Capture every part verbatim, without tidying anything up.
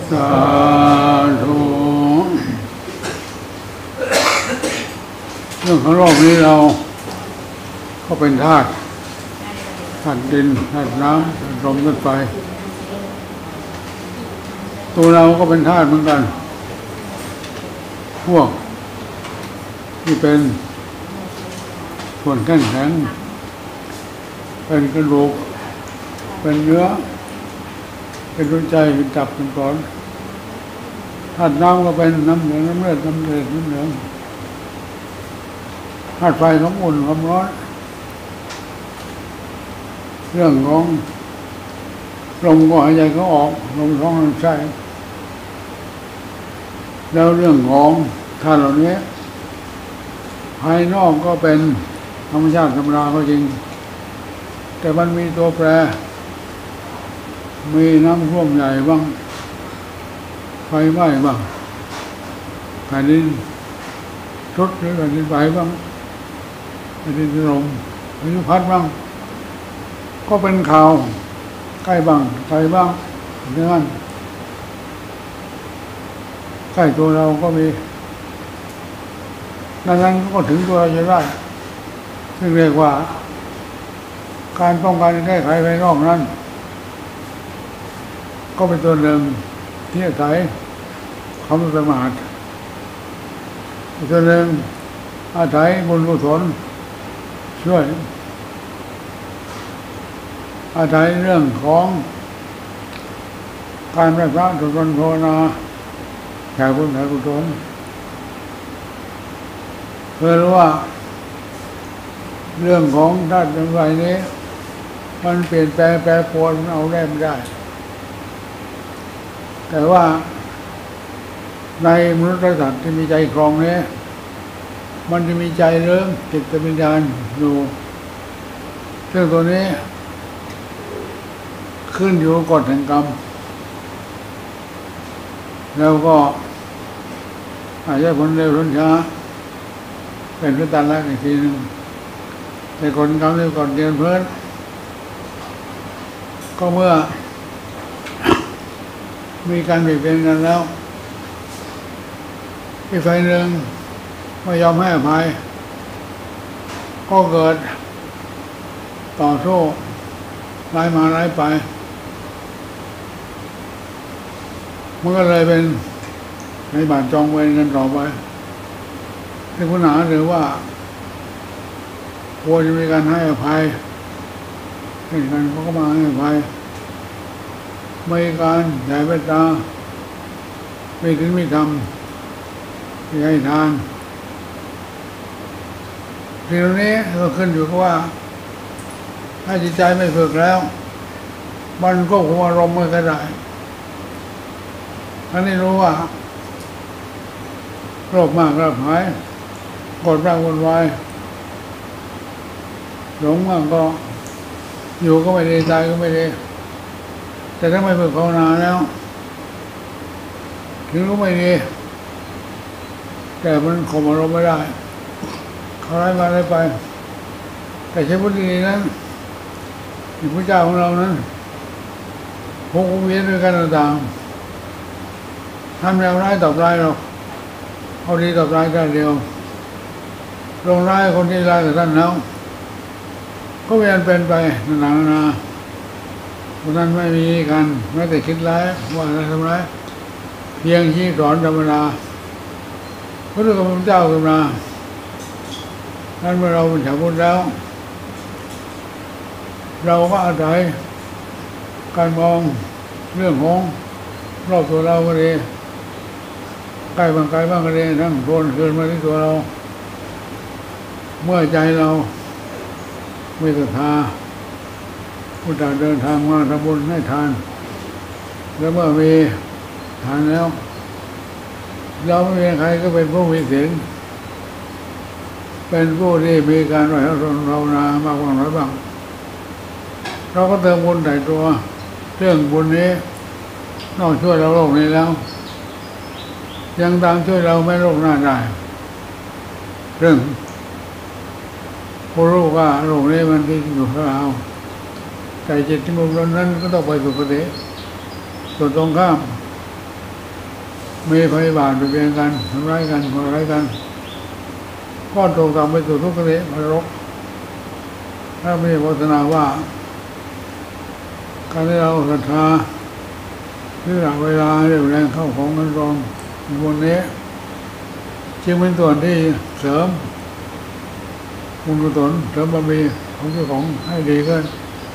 สาธุเรื่องของโลกนี้เราก็เป็นธาตุธาตุดินธาตุน้ำธาตุลมธาตุไฟตัวเราก็เป็นธาตุเหมือนกันพวกที่เป็นส่วนแข็งแข็งเป็นกระดูกเป็นเนื้อเป็นดวงใจเป็นตับเป็นปอดธาตุน้ำก็เป็นน้ำเหลืองน้ำเลือดน้ำเลือดน้ำเหลืองธาตุไฟความอุ่นความร้อนเรื่องของลมก็หายใจเขาออกลมท้องลมไส้แล้วเรื่องของธาตุเหล่านี้ภายนอกก็เป็นธรรมชาติธรรมดาก็จริงแต่มันมีตัวแปรมีน้ำท่วมใหญ่บ้างไฟไหม้บ้างแผ่นดินทดหรือแผ่นดินไหวบ้างแผ่นดินถล่มพายุพัดบ้างก็เป็นข่าวใกล้บ้างไกลบ้างเรื่องนั้นใกล้ตัวเราก็มีดังนั้นก็ถึงตัวเราจะได้ซึ่งเรียกว่าการป้องกันแก้ไขภายนอกนั้นก็เป็นตัวหนึ่งที่อาศัยความไม่ประมาทอีกตัวหนึ่งอาศัยบุญกุศลช่วยอาศัยเรื่องของการไหว้พระสวดมนต์ภาวนาแผ่บุญแผ่กุศลเพื่อรู้ว่าเรื่องของธาตุไฟนี้มันเปลี่ยนแปลงแปรปรวนเอาได้ไม่ได้แต่ว่าในมนุษยสัตว์ที่มีใจครองนี้มันจะมีใจเริ่มจิตวิญญาณอยู่ซึ่งตัวนี้ขึ้นอยู่กับกฎแห่งกรรมแล้วก็อาจจะผลเร็วผลช้าเป็นพฤติลักษณ์อีกทีหนึ่งแต่กฎกรรมเร็วก่อนเดียนเพิ่นก็เมื่อมีการเปลี่ยนแปลงกันแล้วอีกฝ่ายหนึ่งไม่ยอมให้อภัยก็เกิดต่อสู้ไล่มาไล่ไปมันก็เลยเป็นในบาทจองเวรกันต่อไปที่ปัญหาหรือว่าควรจะมีการให้อภัยเห็นกันเขาก็มาให้อภัยไม่การใหญ่เมตตาไม่ถึงไม่ทำไม่ให้ทานทีนี้ก็ขึ้นอยู่กับว่าถ้าจิตใจไม่ฝึกแล้วมันก็คุมอารมณ์ไม่ได้ท่านนี้รู้ว่าโรคมากระหายกดร่างวนวายหลงมากก็อยู่ก็ไม่ดีตายก็ไม่ดีแต่ถ้าไม่ฝึกภาวนาแล้วถึงรู้ไม่ดีแต่มันข่มอารมณ์ไม่ได้เขาไล่มาไล่ไปแต่ใช้พุทธินั้นที่พระเจ้าของเรานั้นพกเวียนด้วยกันต่างๆทำแนวร้ายตอบร้ายเราเอาดีตอบร้ายกันเดียวลงร้ายคนที่ร้ายกับท่านแล้วก็เวียนเป็นไปนานๆนาเพราะนั้นไม่มีกันแม้แต่คิดร้ายว่าจะทำร้ายเพียงชี้สอนธรรมดาพระพุทธเจ้าธรรมดานั้นเมื่อเราเป็นชาวพุทธแล้วเราก็อาศัยการมองเรื่องของรอบตัวเราก็ดีใกล้บางไกลบ้างก็ดีทั้งโดนคืนมาที่ตัวเราเมื่อใจเราไม่ศรัทธาผู้ต่างเดินทางมาทำบุญให้ทานแล้วเมื่อมีทานแล้วเราไม่มีใครก็เป็นผู้มีศีลเป็นผู้ที่มีการไหว้พระภาวนามากบ้างน้อยบ้างเราก็เติมบุญใส่ตัวเรื่องบุญนี้นอกช่วยเราโลกนี้แล้วยังตามช่วยเราไม่โลกหน้าได้เรื่องผู้รู้ว่าโลกนี้มันที่อยู่ของเราแต่จิตที่มุมนั้นก็ต้องไปสุคติส่วนตรงข้ามมีพยาบาทเบียดกันทำร้ายกันขอร้ายกันก็ตกต่ำไปสู่ทุกขตินรกถ้ามีโฆษณาว่าการที่เราศรัทธาที่หลักเวลาเรียบแรงเข้าของกันรองบนนี้จึงเป็นส่วนที่เสริมบุญกุศลเสริมบารมีของเจ้าของให้ดีขึ้น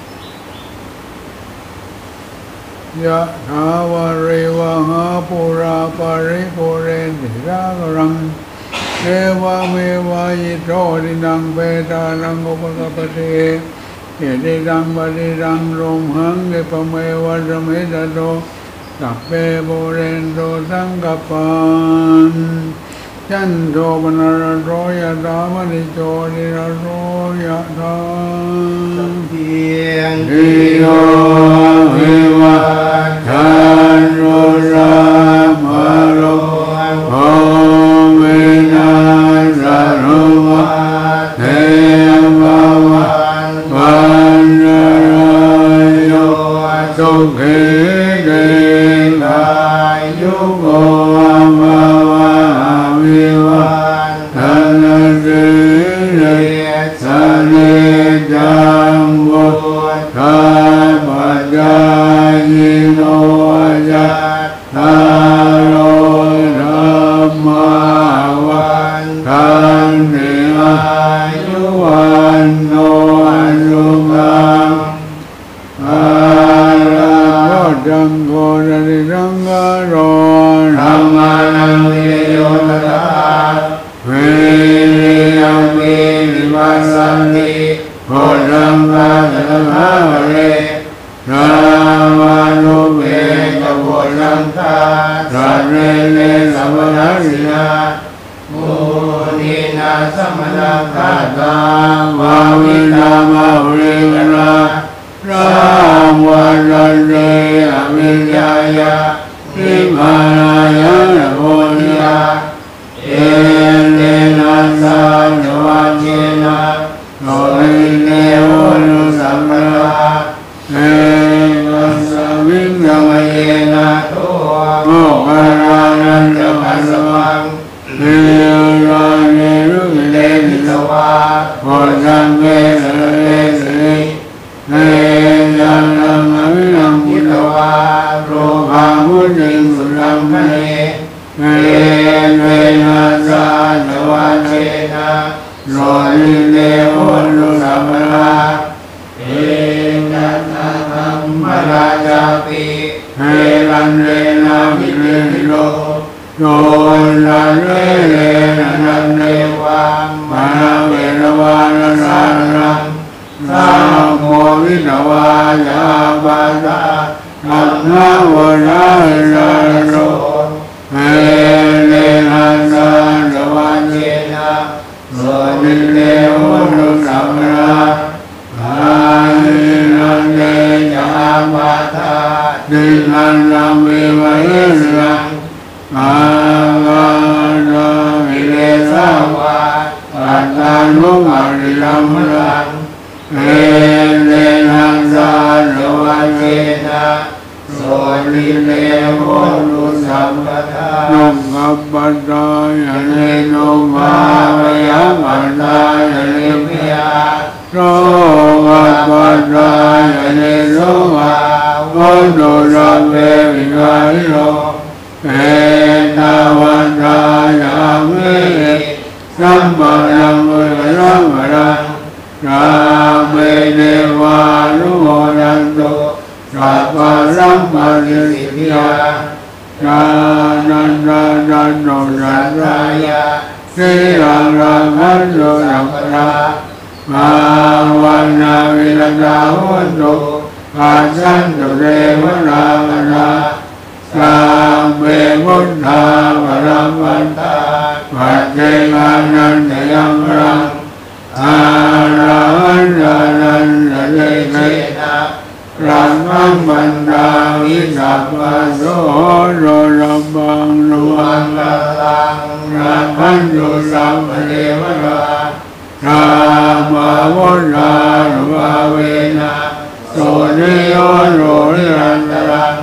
ยะถาวาริวหาปุราปาริปุเรนติรากรังเทวะเมวะยิโตดินังเปตานังอุปกปติเอติดังปฏิดังลมหังเกปเมวะสมิตโตสัพเพปุเรนโตสังกปานยันโทปนารโรยะธามณิโจนิรโรยะธาเพียงทิโยวิวัฏฐานโรรามาโลโอเมนะสะรุวะเทวะวันวันรายโยสุขิเกกายยุโกภวะวิวัฏฐานเสเรสเนจังวุฒาปัจจายโนยัตถาโรธรรมาวันทันติอายุวันโนสุขังอาลังจังโกรติสังฆโรธรรมานังวิโยตถาเวริยังวิวัสสันติโพธังคาสัทธาเรนามานุเบกโพธังคาสัตเรเนสัมปทัสสินามุนีนาสัมมนาคาตาวาวินามาภริกนาพระวันเรอวิญญายะทิมานายะโพธิยาเอเนนัสสะนวัจเจนะโนริเนโอนุสัมปะเอกัสสมิงกัมเยนะโตโมกขานันจะปัสสมังเนราเนรุเตมิตวาโพธังเวสเลสิเนยังนังอวินังพุทธวาโรภามุนิสุรังคะเนเนเวนัสสะนวัจเจนะโนริเนโอนุสัมปะเอกัสสะธัมมราชาปิเฮรันเรนามิเรนิโรโยนันเรเรนันเรวังมานาเวรวานาสารังสามโมวินวายาปาตาธัมมวราราโรเฮเรนัสสะนวัจเจนะโสติเนโอนุสัมปะอาหินันเตจาปาตาดินันนังเววะเยสังอาลานามิเลสาวะปัตตานุมาริยัมรังเอเลนัสสะนวัจเจนะโสติเนโอนุสัมปทานุกัปปตายะเนนุภาวะปัตตายะเนพิยาโรกัปปตายะเนโรวาโวโนราเววิกาลิโรเอตวันตายาเวสัมปะนังเวรังวรังราเมเนวานุโมนันโตสัพพะสัมปะสิทธิยาญาณันดานันโนสัตตายะสิรังรังคันโตสัพพะมาวันนาวิรดาหุนโตปัสสันตุเรวราภนาสัมเบมุทธาวรัมวันตาปัจเจกานันทยังรังอาราหันดานันทเจเกนะรังมังบันดาวิสัพพโสโรรัมบังโนอังกลังรังคันตุสัมปเทวราธรรมวุฒานุภาเวนะโสนิโยโรนิรันตรังโอ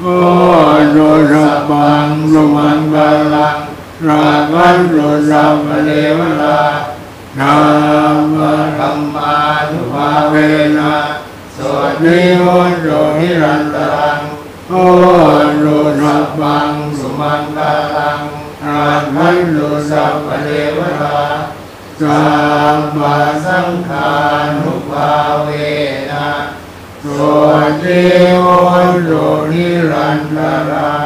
โอโนสัพพังสุมังคลังราคันตุสัพพะเทวตาธัมมังธัมมานุภาเวนะสวดนิโหโตนิรันตรังโอโนสัพพังสุมังคลังราคันตุสัพพะเทวตาสัมมาสังฆานุภาเวนะสวดนิโหโตนิรันตรัง